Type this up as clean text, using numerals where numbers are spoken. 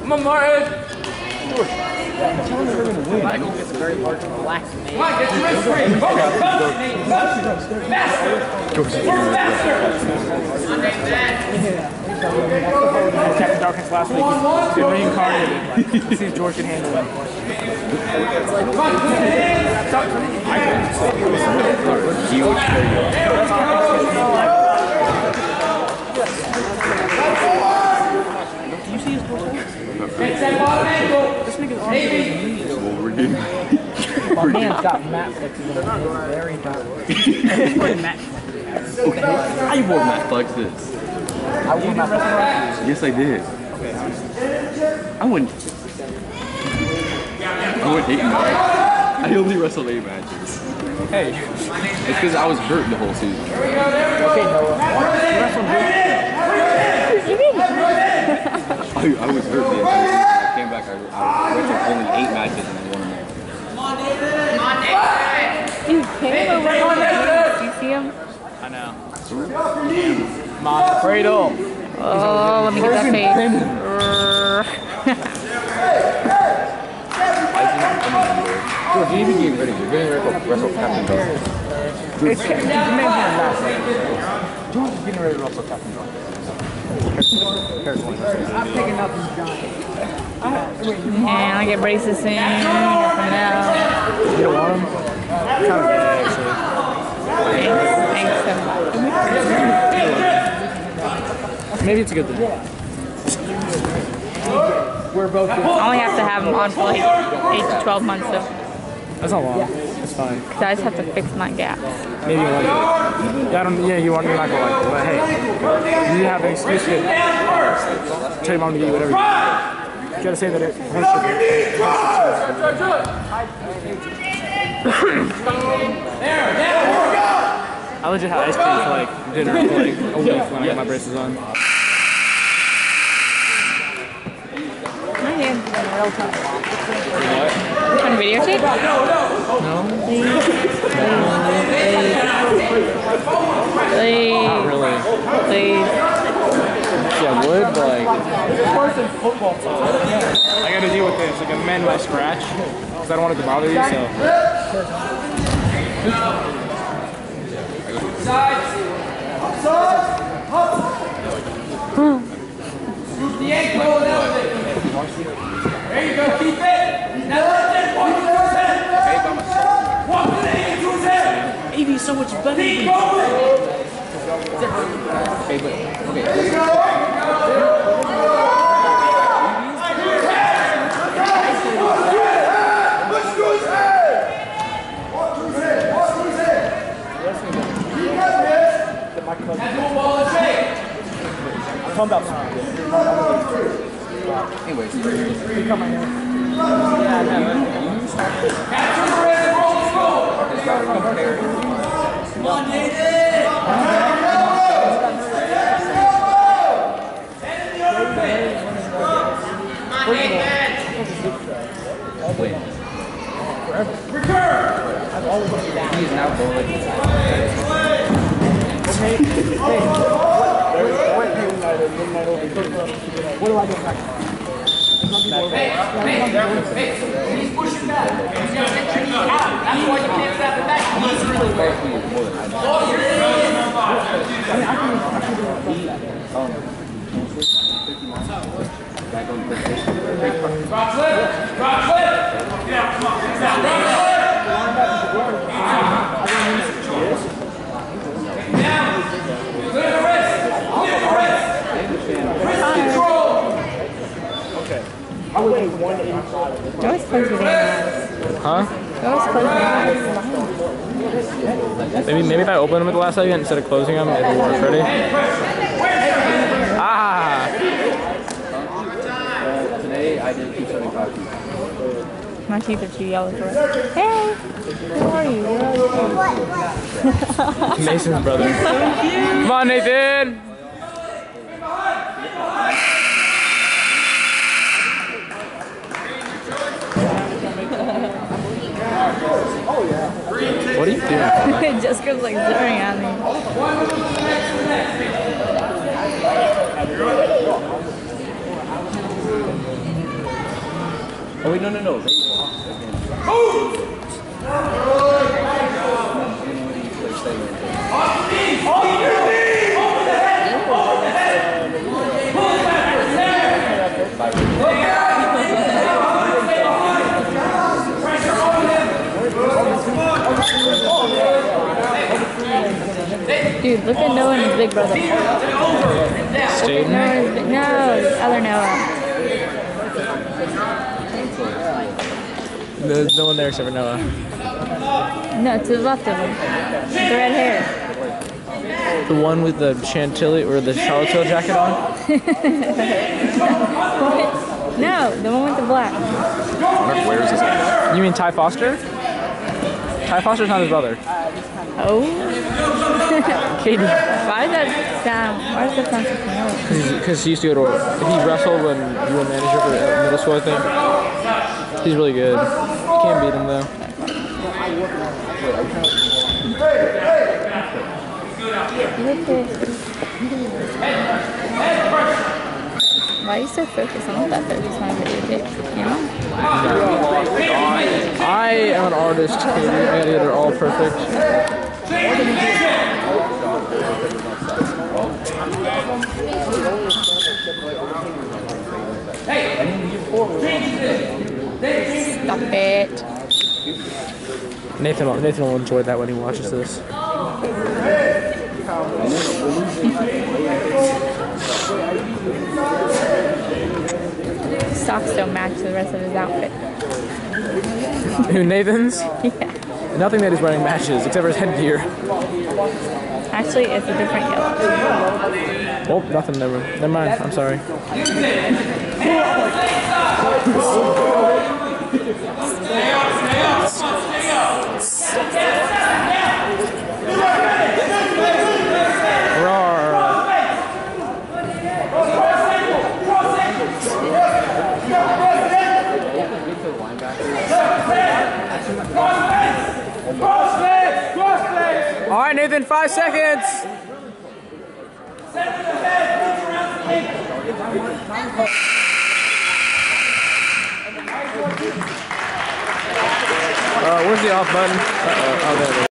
Come on, Martin. Michael gets very hard to relax, man. Come on, get your wrist free. Focus, faster. Captain Darkness last week. He's been reincarnated. Let's see if George can handle it. Do you see his torso? This nigga's arm is my man's got Matt flexes on him. Very dark. He's wearing Matt. How you wore Matt Flex this? I won my wrestling. Yes, I did. I went 8 matches. I only wrestled 8 matches. Hey. It's because I was hurt the whole season. Okay, Noah. You wrestled who? I was hurt the entire season. I came back. I wrestled only 8 matches and I won them all. You came over. Do you see him? I know. Fredo. Oh, let me get that face. George, you even getting ready. You're getting ready to wrestle Captain Darkness. It's George is getting ready to wrestle Captain Darkness. I'm picking up his giant. And I get braces soon. From now. You don't want him? Kind of bad, actually. Thanks. Maybe it's a good thing. We're both good. I only have to have them on for like 8 to 12 months though. That's not long. It's fine. Cause I just have to fix my gaps. Maybe you like it. Yeah, you're not gonna like it. But hey, you have an excuse to tell your mom to get you whatever you want. You gotta say that it hurts I legit had ice cream for like dinner for like a week when I got my braces on. My hands are real tough. You trying to videotape? No? Please. Not really. Please. Yeah, I would, but like... I gotta deal with this. Like, I'm mend my scratch. Because I don't want it to bother you, so... The ankle and elevate. There you go, keep it. Now let it walk to his head. Walk the knee into his head. AV's so much better than me. Okay, but okay. I'm talking about something. Anyways. Capture the red and roll, let's go. Come on, Nathan. Head in the other face. Come on, Nathan. Wait. Recur. He is now going. What do I get back? Hey, he's pushing back. He's got to get your knee out. That's why you can't snap it back. He's really back. Drop flip. Drop flip. Yeah, come on. Drop flip. Down. Clear the wrist. Clear the wrist. Wrist control. Okay. I would say 185. You always close your eyes. Huh? You always close your eyes. Maybe if I open them at the last second instead of closing them, it'll work. Ready? Ah! Today I did 275. My teeth are too yellow for it. Hey! Who are you? Mason's brother. Come on, Nathan! What are you doing? Jessica's like staring at me. Oh wait, no. Dude, look at Noah and his big brother. Staten? No, the other Noah. There's no one there except for Noah. No, to the left of him. With the red hair. The one with the Chantilly or the Charlottesville jacket on? No, the one with the black. Where is this at? You mean Ty Foster? Ty Foster's not his brother. Oh. Katie. Why does that sound so familiar? Because he used to go to, he wrestled when you were manager for middle school, I think. He's really good. Can't beat him though. Why are you so focused? I'm not that focused on a videotape. You know? I am an artist, Katie. I gotta get it all perfect. Stop it. Nathan will enjoy that when he watches this. Socks don't match the rest of his outfit. Who, Nathan's? Yeah. Nothing that he's wearing matches, except for his headgear. Actually, it's a different yellow. Oh, nothing, never mind, I'm sorry. All right, Nathan, 5 seconds. Where's the off button? Oh, there it is.